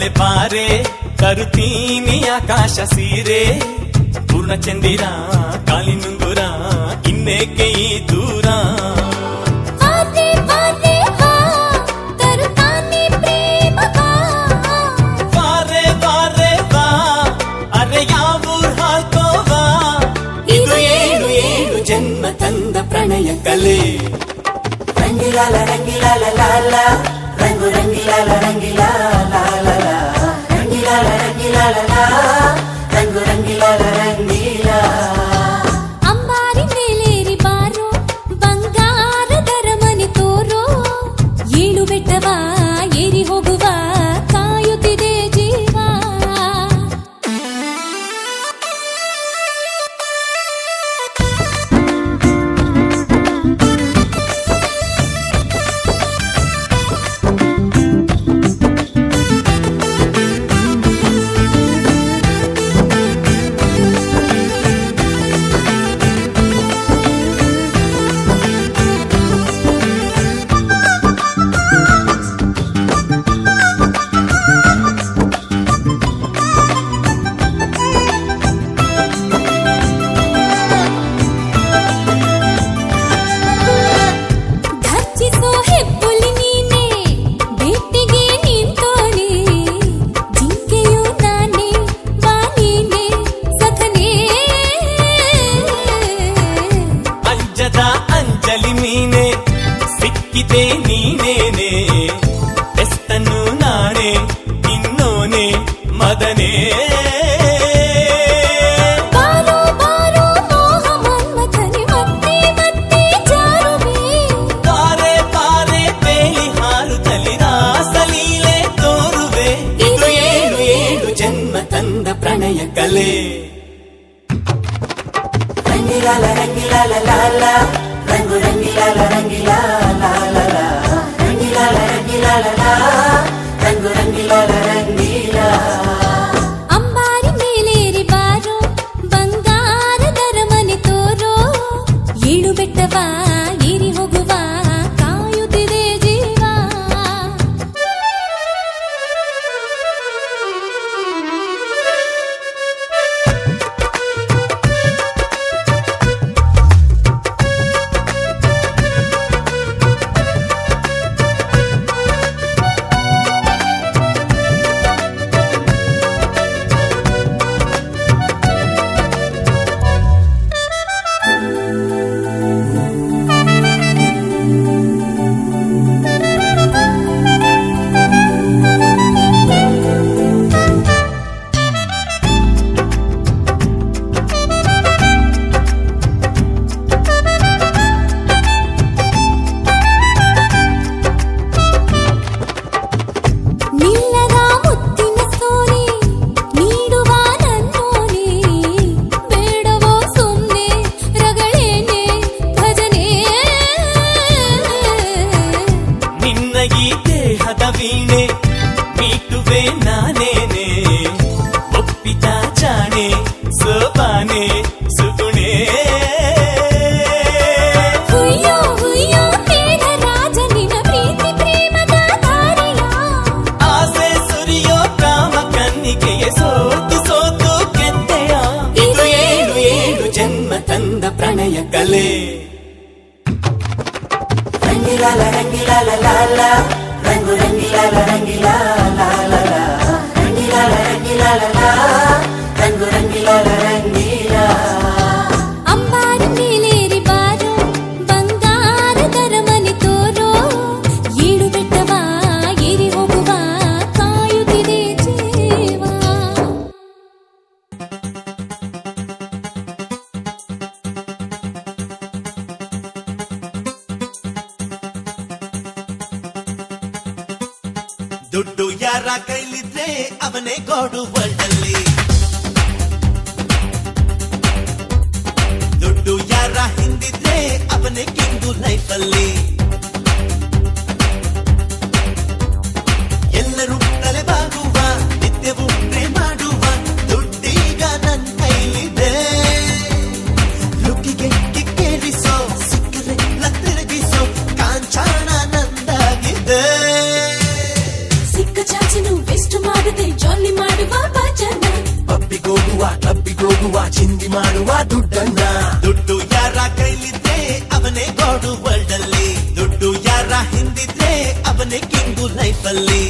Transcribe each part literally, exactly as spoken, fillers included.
ಬಾರೆ ತರುತ್ತೀನಿ ಆಕಾಶ ಸೀರೆ ಪೂರ್ಣ ಚಂದಿರ ಕಾಲಿನುಂಗುರ ಇನ್ನೇಕೆ ಈ ದೂರ ಬಾರೆ ಬಾರೆ ಬಾ ಅರೆ ಯಾವೂರ್ ಹಾಕೋವಾ ಇದು ಏಳು ಏಳು ಜನ್ಮ ತಂದ ಪ್ರಣಯ ಕಲೆ ರಂಗಿಲಾಲ ರಂಗಿಲಾಲ ಲಾಲ ರಂಗು ರಂಗಿಲಾಲ ರಂಗಿಲಾಲ ಲಾಲ ರಂಗಿಲಾಲ ರಂಗಿಲಾಲ ಲಾ ರಂಗು ರಂಗಿಲಾಲ ರಂಗಿಲಾ ಅಂಬಾರಿ ಮೇಲೇರಿ ಬಾರೋ ಬಂಗಾರದರ ಮನೆ ತೋರೋ ಏಳು ಬೆಟ್ಟವ ಏರಿ ಹೋಗುವ ಕಾಯುತ್ತಿದೆ ಜೀವ ಅಂಜಲಿ ನೀನೆ ಸಿಕ್ಕಿದೆ ನೀನೇನೆ ಎಸ್ತನ್ನು ನಾಣೆ ಇನ್ನೋನೆ ಮದನೇ ಬಾರೋ ಬಾರೋ ಮೋಹ ಮನ್ಮಥನೆ ಮತ್ತೆ ಮತ್ತೆ ಜಾರುವೆ ತಾರೆ ತಾರೆ ಬೇಲಿ ಹಾರುತ್ತಲಿ ರಾಸಲೀಲೆ ತೋರುವೆ ಇದು ಏಳು ಏಳು ಜನ್ಮ ತಂದ ಪ್ರಣಯ ಕಲೆ ರಂಗಿಲಾಲ ರಂಗಿಲಾಲ ಲಾಲ ರಂಗು ರಂಗಿಲಾಲ ರಂಗಿಲಾಲ ಲಾಲ ರಂಗಿಲಾಲ ರಂಗಿಲಾಲ ಲಾ ರಂಗು ರಂಗಿಲಾಲ ರಂಗಿಲಾ ಅಂಬಾರಿ ಮೇಲೇರಿ ಬಾರೋ ಬಂಗಾರದರ ಮನೆ ತೋರೋ ಏಳು ಬೆಟ್ಟವ ಏರಿ ಹೋಗುವ ಕಾಯುತ್ತಿದೆ ಜೀವ ವೀಣೆ ಮೀಟುವೆ ನಾನೇನೆ ಒಪ್ಪಿತ ಜಾಣೆ ಸೋಪಾನೆ ಸುಗುಣೆ ಹುಯ್ಯೋ ಹುಯ್ಯೋ ಮೇಘ ರಾಜನಿನ ಪ್ರೀತಿ ಪ್ರೇಮದ ಧಾರೆಯ ಆಸೆ ಸುರಿಯೋ ಕಾಮ ಕನ್ನಿಕೆಯ ಸೋತು ಸೋತು ಕೆತ್ತೆಯ ಇದು ಏಳು ಏಳು ಜನ್ಮ ತಂದ ಪ್ರಣಯ ಕಲೆ ರಂಗಿಲಾಲ ರಂಗಿಲಾಲ ಲಾಲ ರಂಗು ರಂಗಿಲಾಲ ರಂಗಿಲಾಲ ಲಾಲ ರಂಗಿಲಾಲ ರಂಗಿಲಾಲ ಲಾ ರಂಗು ರಂಗಿಲಾಲ ರಂಗಿಲಾ ಅಂಬಾರಿ ಮೇಲೇರಿ ಬಾರೋ ಬಂಗಾರದರ ಮನೆ ತೋರೋ ಏಳು ಬೆಟ್ಟವ ಏರಿ ಹೋಗುವ ಕಾಯುತ್ತಿದೆ ಜೀವ ದುಡ್ಡು ಯಾರ ಕೈಲಿದ್ರೆ ಅವನೇ ಗೋಡು ವರ್ಲ್ಡಲ್ಲಿ ದುಡ್ಡು ಯಾರ ಹಿಂದಿದ್ರೆ ಅವನೇ ಕಿಂಗು ಲೈಫಲ್ಲಿ ಎಲ್ಲರೂ ತಲೆಬಾಗುವ ನಿತ್ಯವೂ ಪ್ರೇಮ ಮಾಡುವ ದುಡ್ಡೀಗ ನನ್ನ ಕೈಲಿದೆ ಲುಕ್ಕಿಗೆ ಕಿಕ್ಕೇರಿಸೋ ಸಿಕ್ಕರೆ ತಿರುಗಿಸೋ ಕಾಂಚಾಣ ನಂದಾಗಿದೆ ಸಿಕ್ಕ ಚಾಚಿ ವೇಸ್ಟ್ ಮಾಡದೆ ಕ್ಲಬ್ಬಿಗೋಗುವ ಚಿಂದಿ ಮಾಡುವ ದುಡ್ಡನ್ನ. ದುಡ್ಡು ಯಾರ ಕೈಲಿದ್ರೆ ಅವನೇ ಗಾಡು ವರ್ಲ್ಡ್ ಅಲ್ಲಿ, ದುಡ್ಡು ಯಾರ ಹಿಂದಿದ್ರೆ ಅವನೇ ಕಿಂಗು ಲೈಫ್ ಅಲ್ಲಿ.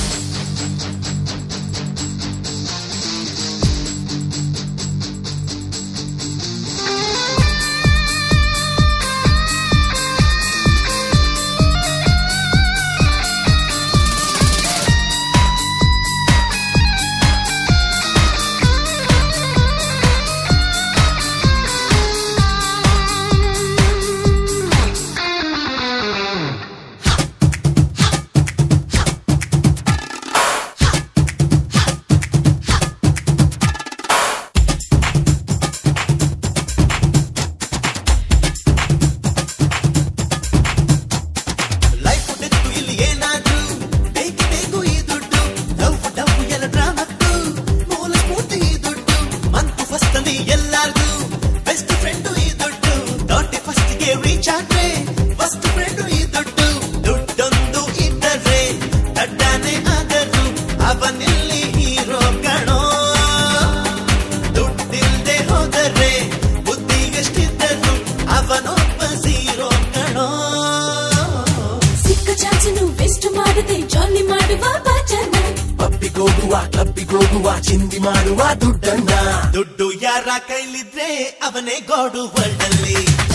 ಕ್ಲಬ್ಬಿಗೋಗುವ ಚಿಂದಿ ಮಾಡುವ ದುಡ್ಡನ್ನ. ದುಡ್ಡು ಯಾರ ಕೈಲಿದ್ರೆ ಅವನೇ ಗಾಡು ವರ್ಲ್ಡ್ ಅಲ್ಲಿ,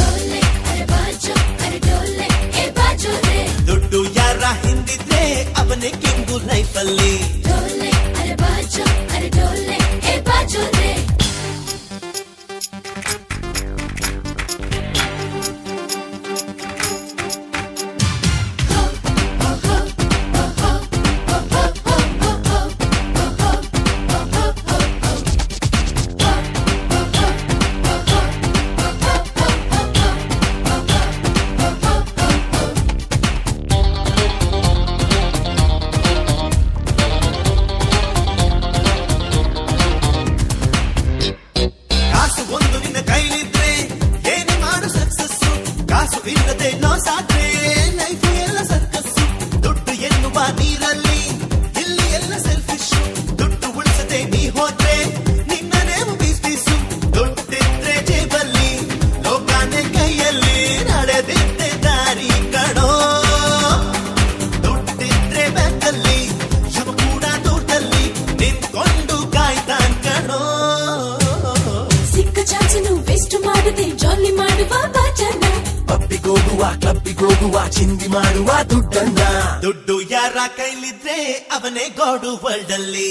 ದುಡ್ಡು ಯಾರ ಹಿಂದಿದ್ರೆ ಅವನೇ ಕಿಂಗು ಲೈಫ್ ಅಲ್ಲಿ. ಕ್ಲಬ್ಬಿಗೋಗುವ ಚಿಂದಿ ಮಾಡುವ ದುಡ್ಡನ್ನ. ದುಡ್ಡು ಯಾರ ಕೈಲಿದ್ರೆ ಅವನೇ ಗಾಡು ವರ್ಲ್ಡ್ ಅಲ್ಲಿ,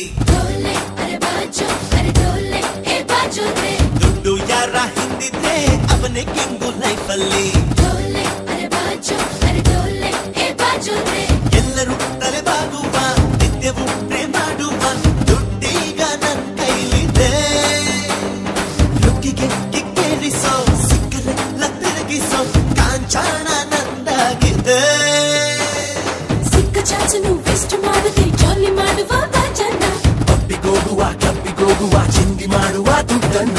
ದುಡ್ಡು ಯಾರ ಹಿಂದಿದ್ರೆ ಅವನೇ ಕಿಂಗು ಲೈಫ್ ಅಲ್ಲಿ. ಎಲ್ಲರೂ ತಲೆಬಾಗುವ ನಿತ್ಯವೂ ಪ್ರೇಮ ಮಾಡುವ ದುಡ್ಡೀಗ ನನ್ನ ಕೈಲಿದೆ. ಲುಕ್ಕಿಗೆ ಕಿಕ್ಕೇರಿಸೋ ಸಿಕ್ಕರೆಲ್ಲ ತಿರುಗಿಸೋ ಕಾಂಚಾಣ ನಂದಾಗಿದೆ. ಸಿಕ್ಕ ಚಾಚನು ವೆಸ್ಟ್ ಮಾಡದೆ ಜಾಲಿ ಮಾಡುವ ಬಾಜನ. ಕ್ಲಬ್ಬಿಗೋಗುವ ಕ್ಲಬ್ಬಿಗೋಗುವ ಚಿಂದಿ ಮಾಡುವ ದುಡ್ಡನ್ನ.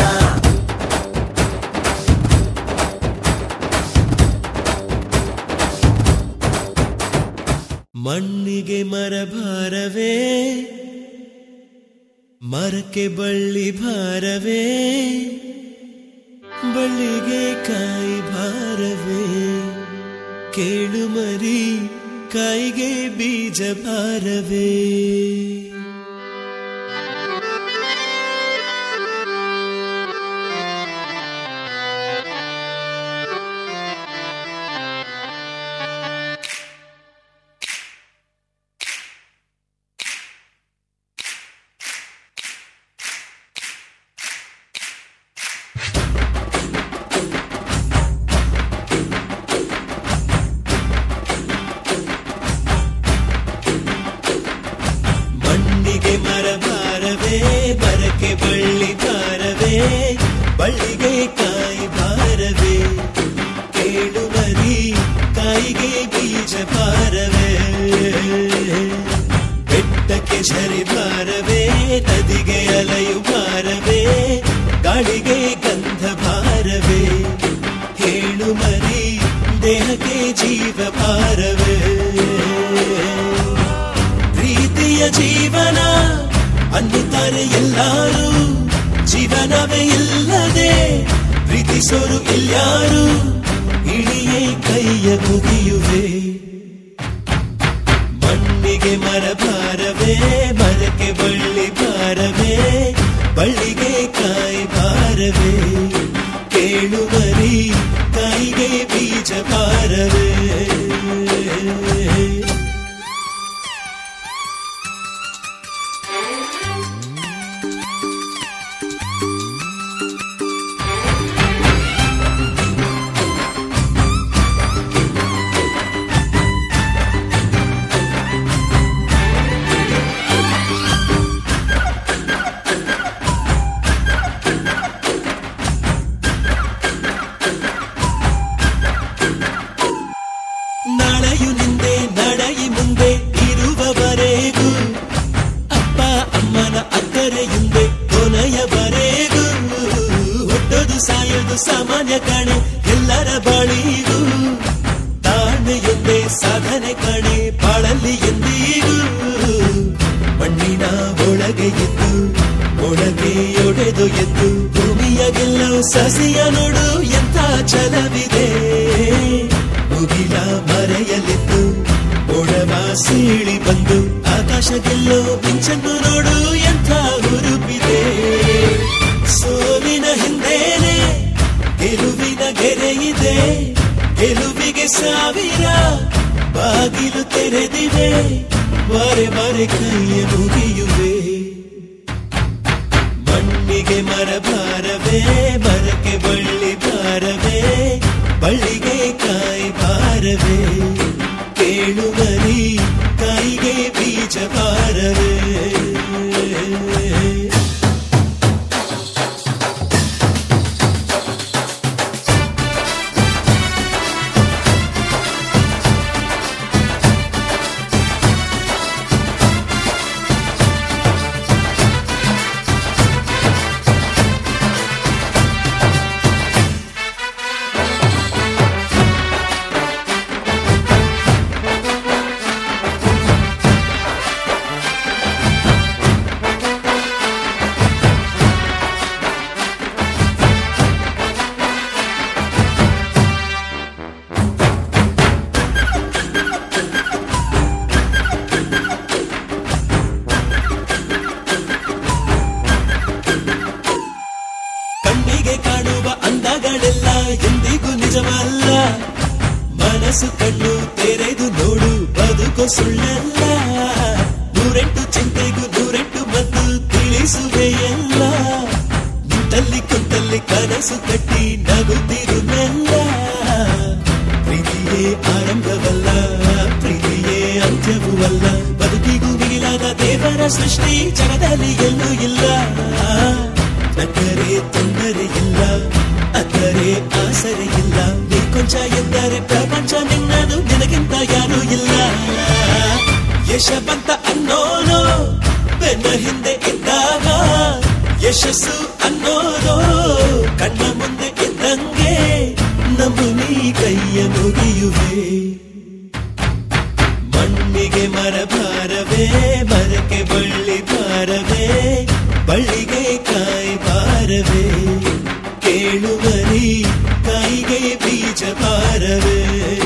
ಮಣ್ಣಿಗೆ ಮರ ಭಾರವೇ, ಮರಕ್ಕೆ ಬಳ್ಳಿ ಭಾರವೇ, ಬಳ್ಳಿಗೆ ಕಾಯಿ ಭಾರವೇ. ಕೇಳು ಮರಿ ಕಾಯಿಗೆ ಬೀಜ ಭಾರವೇ. ಮರಕ್ಕೆ ಬಳ್ಳಿ ಭಾರವೇ, ಬಳ್ಳಿಗೆ ಕಾಯಿ ಭಾರವೇ. ಕೇಳು ಮರಿ ಕಾಯಿಗೆ ಬೀಜ ಭಾರವೇ. ಬೆಟ್ಟಕ್ಕೆ ಝರಿ ಭಾರವೇ, ನದಿಗೆ ಅಲೆಯು ಭಾರವೇ, ಗಾಳಿಗೆ ಗಂಧ ಭಾರವೇ. ಹೇಳು ಮರಿ ದೇಹಕ್ಕೆ ಜೀವ ಭಾರವೇ. ಪ್ರೀತಿಯ ಜೀವನ ಅನ್ನುತ್ತಾರೆ ಎಲ್ಲರೂ, ಜೀವ ಇಳಿಸೋರು ಇಲ್ಯಾರು ಇಳಿಯೇ ಕೈಯ ಮುಗಿಯುವೆ ಮಣ್ಣಿಗೆ ಮರ ಭಾರವೇ ಮರಕ್ಕೆ ಬಳ್ಳಿ ಭಾರವೇ ಬಳ್ಳಿಗೆ ಕಾಯಿ ಭಾರವೇ ಕೇಳು ಮರಿ ಕಾಯಿಗೆ ಬೀಜ ಭಾರವೇ ನಾಳೆಯು ನಿಂದೆ ನಡೆಯಿ ಮುಂದೆ ಇರುವವರೆಗೂ ಅಪ್ಪ ಅಮ್ಮನ ಅಕ್ಕರೆಯುಂದೆ ಕೊನೆಯವರೆಗೂ ಹುಟ್ಟೋದು ಸಾಯೋದು ಸಾಮಾನ್ಯ ಕಾಣೆ ಎಲ್ಲರ ಬಾಳಿಗೂ ತಾಳ್ಮೆಯೊಂದೇ ಸಾಧನೆ ಕಾಣೆ ಬಾಳಲ್ಲಿ ಎಂದಿಗೂ ಮಣ್ಣಿನ ಒಳಗೆ ಎದ್ದು ಒಳಗೆ ಒಡೆದು ಎದ್ದು ಭೂಮಿಯ ಗೆಲ್ಲೋ ಸಸಿಯ ನೋಡು ಎಂಥ ಛಲವಿದೆ ಮುಗಿಲ ಮರೆಯಲಿದ್ದು ಒಡವ ಸೀಳಿ ಬಂದು ಆಕಾಶ ಗೆಲ್ಲೋ ಮಿಂಚನ್ನು ನೋಡು ಎಂಥ ಹುರುಪಿದೆ ಸೋಲಿನ ಹಿಂದೇನೆ ಗೆಲುವಿನ ಗೆರೆಯಿದೆ ಗೆಲುವಿಗೆ ಸಾವಿರ ಬಾಗಿಲು ತೆರೆದಿವೆ ಬಾರೆ ಬಾರೆ ಕೈಯ ಮುಗಿಯುವೆ ಮಣ್ಣಿಗೆ ಮರ ಭಾರವೇ ಮರಕ್ಕೆ ಬಳ್ಳಿ ಭಾರವೇ ಬಳ್ಳಿಗೆ ಕಾಯಿ ಭಾರವೇ ಕೇಳು ಮರಿ ಕಾಯಿಗೆ ಬೀಜ ಭಾರವೇ ಕಣ್ಣಿಗೆ ಕಾಣುವ ಅಂದಗಳೆಲ್ಲ ಎಂದಿಗೂ ನಿಜವಲ್ಲ ಮನಸ್ಸು ಕಣ್ಣು ತೆರೆದು ನೋಡು ಬದುಕು ಸುಳ್ಳಲ್ಲ ನೂರೆಂಟು ಚಿಂತೆಗೂ ನೂರೆಂಟು ಮದ್ದು ತಿಳಿಸುವೆ ಎಲ್ಲ ನಿಂತಲ್ಲಿ ಕುಂತಲ್ಲಿ ಕನಸು ಕಟ್ಟಿ ನಗುತ್ತಿರು ಮೆಲ್ಲ ಪ್ರೀತಿಯೇ ಆರಂಭವಲ್ಲ ಪ್ರೀತಿಯೇ ಅಂತ್ಯವೂ ಅಲ್ಲ ಬದುಕಿಗೂ ಮಿಗಿಲಾದ ದೇವರ ಸೃಷ್ಟಿ ಜಗದಲ್ಲಿ ಎಲ್ಲೂ ಇಲ್ಲ ನಕ್ಕರೆ ತೊಂದರೆ ಇಲ್ಲ ಅಕ್ಕರೆ ಆಸರೆ ಇಲ್ಲ ನೀ ಕೊಂಚ ಎಂದರೆ ಪ್ರಪಂಚ ನಿನ್ನದು ನಿನಗಿಂತ ಯಾರೂ ಇಲ್ಲ ಯಶ ಬಂತ ಅನ್ನೋನು ಬೆನ್ನ ಹಿಂದೆ ಇದ್ದಾಗ ಯಶಸ್ಸು ಅನ್ನೋದು ಕಣ್ಣ ಮುಂದೆ ಇದ್ದಂಗೆ ನಂಬು ನೀ ಕೈಯ ಮುಗಿಯುವೆ ಮಣ್ಣಿಗೆ ಮರ ಭಾರವೇ ಮರಕ್ಕೆ ಬಳ್ಳಿ ಭಾರವೇ ಬಳ್ಳಿಗೆ ಕಾಯಿ ಭಾರವೇ ಕೇಳು ಮರಿ ಕಾಯಿಗೆ ಬೀಜ ಭಾರವೇ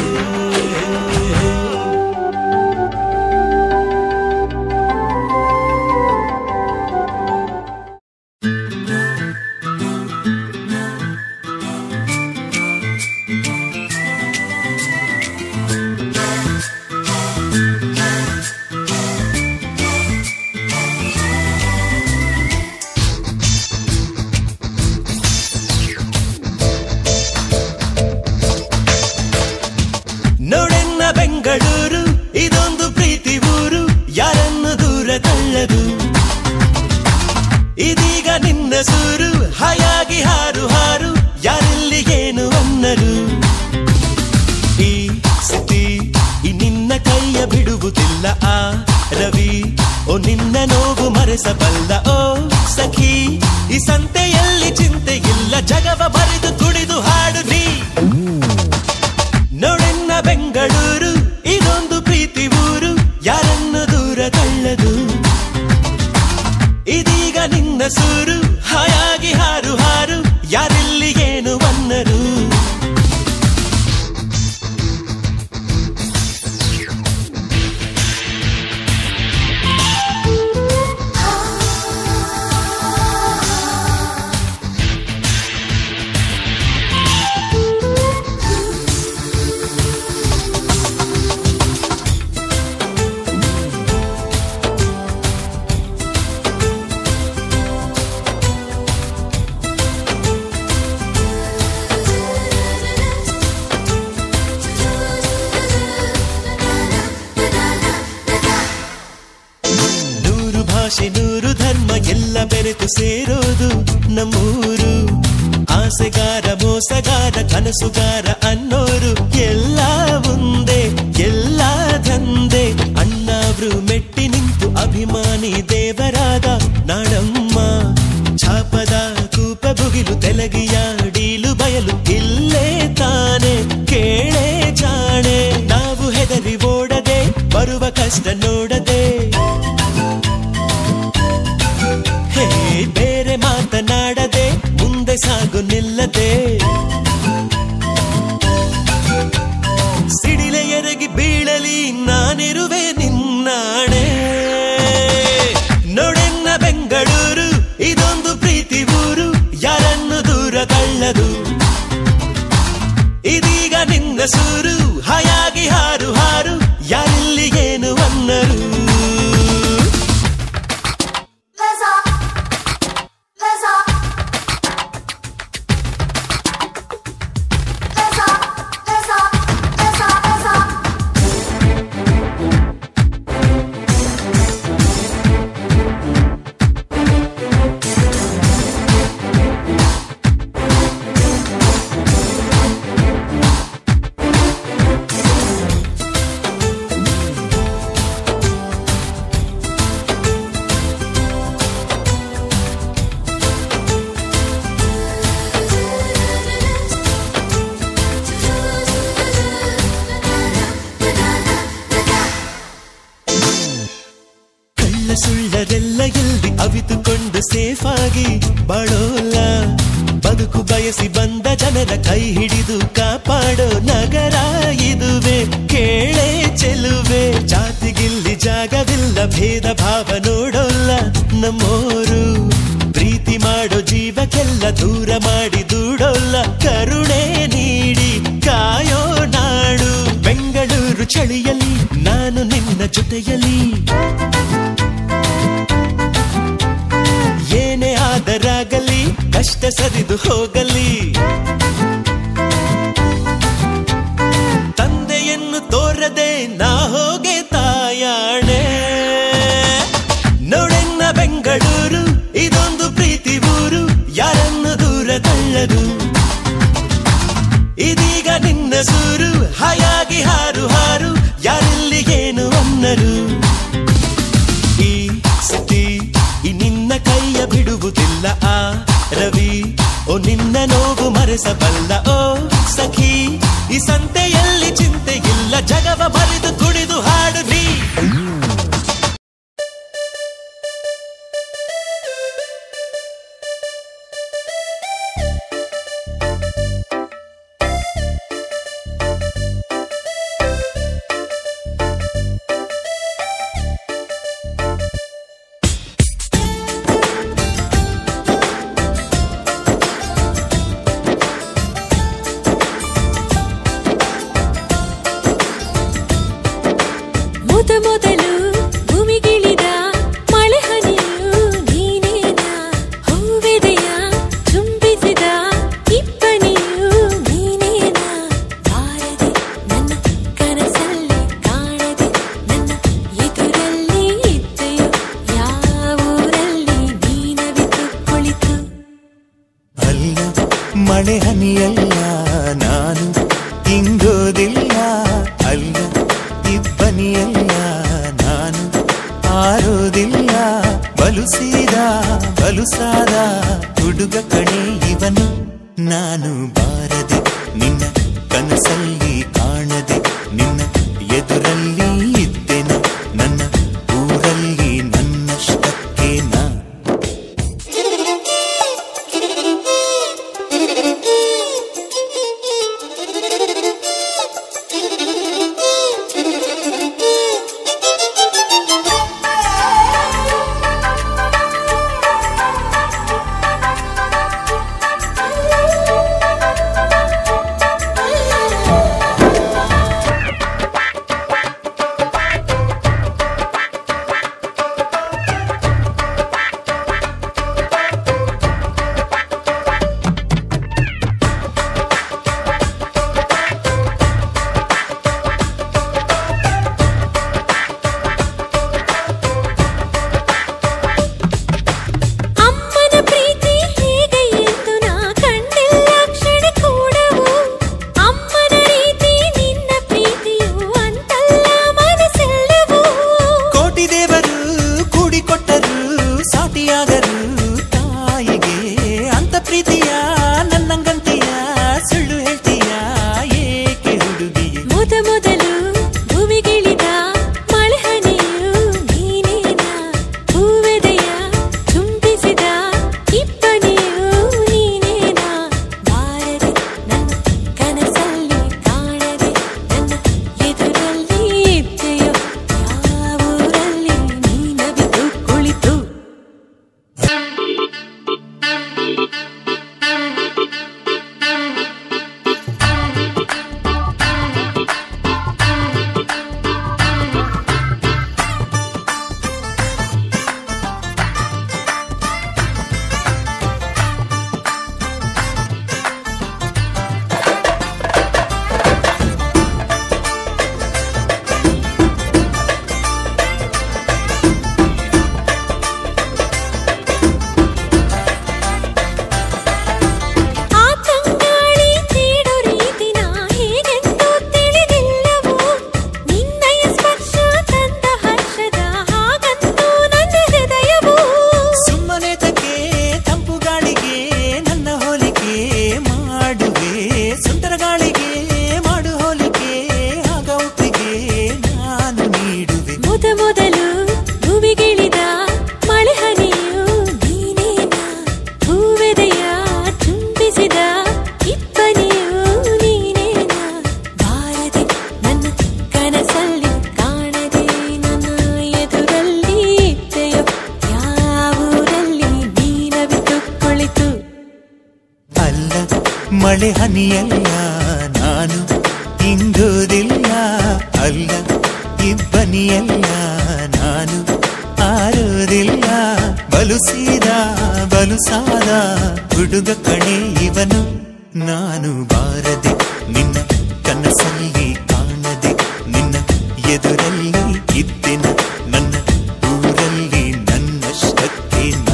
ಬೆಂಗಳೂರು ಇದೊಂದು ಪ್ರೀತಿ ಊರು ಯಾರನ್ನು ದೂರ ತಳ್ಳದು ಇದೀಗ ನಿನ್ನ ಸೂರು ಹಾಯಾಗಿ ಹಾರು ಹಾರು ಯಾರಲ್ಲಿ ಏನು ಅನ್ನರು ಈ ಸ್ಥಿತಿ ಈ ನಿನ್ನ ಕೈಯ ಬಿಡುವುದಿಲ್ಲ ಆ ರವಿ ಓ ನಿನ್ನ ನೋವು ಮರೆಸಬಲ್ಲ ಓ ಸಖಿ ಈ ಸಂತೆಯಲ್ಲಿ ಚಿಂತೆ ಇಲ್ಲ ಜಗವ ಬರೆದು ಕುಡಿದು ಹಾಡು ನೀ ನೋಡೆನ್ನ ಬೆಂಗಳೂರು ಇದೊಂದು ಪ್ರೀತಿ ಊರು ಯಾರನ್ನು ದೂರ ತಳ್ಳದು ಇದೀಗ ನಿನ್ನ ಸೂರು ಹಾಯಾಗಿ ಹಾರು ಹಾರು ಯಾರಲ್ಲಿ ಏನು ಅನ್ನ ಭಾಷೆ ನೂರು ಧರ್ಮ ಎಲ್ಲ ಬೆರೆತು ಸೇರೋದು ನಮ್ಮೂರು. ಆಸೆಗಾರ ಮೋಸಗಾರ ಕನಸುಗಾರ ಅನ್ನೋರು ಎಲ್ಲ ಒಂದೇ, ಎಲ್ಲ ದಂಧೆ. ಅಣ್ಣಾವ್ರು ಮೆಟ್ಟಿ ನಿಂತು ಅಭಿಮಾನಿ ದೇವರಾದ ನಾಡಮ್ಮ. ಛಾಪದ ಕೂಪ ಬುಗಿಲು ತೆಲಗಿಯ ಡೀಲು ಬಯಲು ಇಲ್ಲೇ ತಾನೆ ಕೇಳೆ ಜಾಣೆ. ನಾವು ಹೆದರಿ ಓಡದೆ ಬರುವ ಕಷ್ಟ ನೋಡದೆ, ಹೇ ಬೇರೆ ಮಾತನಾಡದೆ ಮುಂದೆ ಸಾಗು ನಿಲ್ಲದೆ. ಸಿಡಿಲೆ ಎರಗಿ ಬೀಳಲಿ ನಾನಿರುವೆ ನಿನ್ನಾಣೆ. ನೋಡೆನ್ನ ಬೆಂಗಳೂರು ಇದೊಂದು ಪ್ರೀತಿ ಊರು, ಯಾರನ್ನು ದೂರ ತಳ್ಳದು. ಇದೀಗ ನಿನ್ನ ಸೂರು ಹಾಯಾಗಿ ಹಾರು ಹಾರು, ಯಾರಿಲ್ಲಿ ಏನು ಅನ್ನರು. ಸುಳ್ಳರೆಲ್ಲ ಎಲ್ಲಿ ಅವಿತುಕೊಂಡು ಸೇಫ್ ಆಗಿ ಬಾಳೋಲ್ಲ. ಬದುಕು ಬಯಸಿ ಬಂದ ಜನರ ಕೈ ಹಿಡಿದು ಕಾಪಾಡೋ ನಗರ ಇದುವೆ. ಕೇಳೆ ಚೆಲುವೆ ಜಾತಿಗಿಲ್ಲಿ ಜಾಗವಿಲ್ಲ, ಭೇದ ಭಾವ ನೋಡೋಲ್ಲ ನಮ್ಮೋರು. ಪ್ರೀತಿ ಮಾಡೋ ಜೀವಕ್ಕೆಲ್ಲ ದೂರ ಮಾಡಿ ದೂಡೋಲ್ಲ, ಕರುಣೆ ನೀಡಿ ಕಾಯೋ ನಾಡು. ಬೆಂಗಳೂರು ಚಳಿಯಲ್ಲಿ ನಾನು ನಿನ್ನ ಜೊತೆಯಲ್ಲಿ, ಏನೇ ಆದರಾಗಲಿ ಕಷ್ಟ ಸರಿದು ಹೋಗಲಿ. ತಂದೆಯನ್ನು ತೋರದೆ ನಾ ಹೋಗೆ ತಾಯಾಣೆ. ನೋಡೆನ್ನ ಬೆಂಗಳೂರು ಇದೊಂದು ಪ್ರೀತಿ ಊರು, ಯಾರನ್ನು ದೂರ ತಳ್ಳದು. ಇದೀಗ ನಿನ್ನ ಸೂರು ಹಾಯಾಗಿ ಹಾರು ಹಾರು, ಯಾರಿಲ್ಲಿ ಏನು ಅನ್ನರು. ಈ ಸ್ಥಿತಿ ಈ ನಿನ್ನ ಕೈಯ ಬಿಡುವುದಿಲ್ಲ ಆ ರವಿ, ಓ ನಿನ್ನ ನೋವು ಮರೆಸಬಲ್ಲ ಓ ಸಖಿ. ಈ ಸಂತೆಯಲ್ಲಿ ಚಿಂತೆ ಇಲ್ಲ, ಜಗವ ಮರೆದು ಕುಣಿದು ಹಾಡು ನೀ. ಮೊದಲು ಭೂಮಿಗಿಳಿದ ಮಳೆ ಹನಿಯು ನೀನೇನ, ಹೂವೆದೆಯ ಚುಂಬಿಸಿದ ಇಬ್ಬನಿಯು ನೀನೇನ. ಬಾರದೆ ನನ್ನ ಕನಸಲ್ಲಿ ಕಾಣದೆ ನನ್ನ ಎದುರಲ್ಲಿ ಇದ್ದೆಯೋ, ಯಾವೂರಲ್ಲಿ ನೀನವಿತು ಕುಳಿತು. ಅಲ್ಲ ಮಳೆ ಹನಿಯಲ್ಲ ನಾನು ಹಿಂಗೋದಿಲ್ಲ, ಅಲ್ಲ ಇಬ್ಬನಿಯಲ್ಲ ನಾನು ಆರೋದಿಲ್ಲ. ಬಲುಸೀದ ಬಲುಸಾದ ಹುಡುಗ ಕಣೆ ಇವನು ನಾನು. ಬಾರದೆ ನಿನ್ನ ಕನಸಲ್ಲಿ ಕಾಣದೆ ನಿನ್ನ ಎದುರಲ್ಲಿ ಇದ್ದೆನ, ನನ್ನ ಊರಲ್ಲಿ ನನ್ನಷ್ಟಕ್ಕೆ ನಾ. ಮೊದಲು ಭೂಮಿಗಿಳಿದ ಮಳೆ ಹನಿಯು ನೀನೇನಾ ಹೂವೆದೆಯ ಚುಂಬಿಸಿದ ಇಬ್ಬನಿಯು ನೀನೇನಾ ಬಾರದೆ ನನ್ನ ಕನಸಲ್ಲಿ ಕಾಣದೆ ನನ್ನ ಎದುರಲ್ಲಿ ಇದ್ದೆಯೋ ಯಾವೂರಲ್ಲಿ ನೀನವಿತು ಕುಳಿತು ಅಲ್ಲ ಮಳೆ ಹನಿಯಲ್ಲ ನಾನು ಇಂಗೋದಿಲ್ಲ ಅಲ್ಲ ಇಬ್ಬನಿಯಲ್ಲ ನಾನು ಆರೋದಿಲ್ಲ ಬಲುಸೀದ ಬಲುಸಾದ ಹುಡುಗ ಕಣೆ ಇವನು ನಾನು ಬಾರದೆ ನಿನ್ನ ಕನಸಲ್ಲಿ ಕಾಣದೆ ನಿನ್ನ ಎದುರಲ್ಲಿ ಇದ್ದೆನ ನನ್ನ ಊರಲ್ಲಿ ನನ್ನಷ್ಟಕ್ಕೆ ನಾ